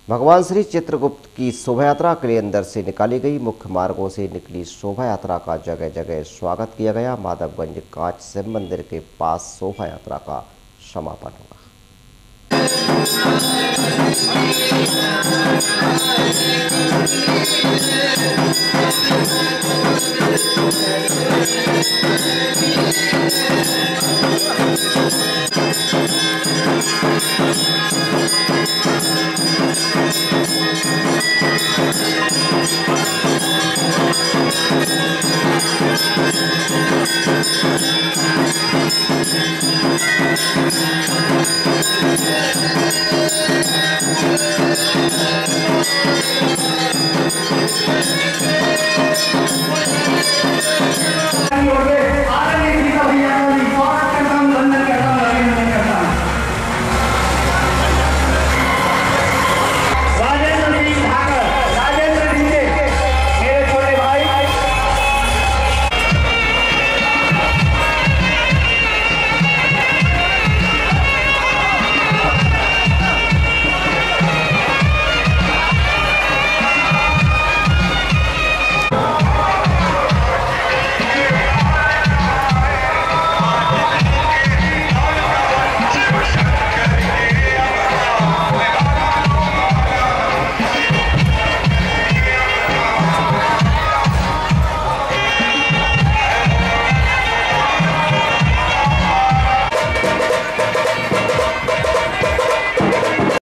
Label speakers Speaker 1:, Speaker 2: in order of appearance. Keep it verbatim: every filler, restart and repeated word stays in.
Speaker 1: भगवान श्री चित्रगुप्त की शोभा यात्रा के लिए अंदर से निकाली गई। मुख्य मार्गों से निकली शोभा यात्रा का जगह जगह स्वागत किया गया। माधवगंज कांच शिव मंदिर के पास शोभा यात्रा का समापन हुआ।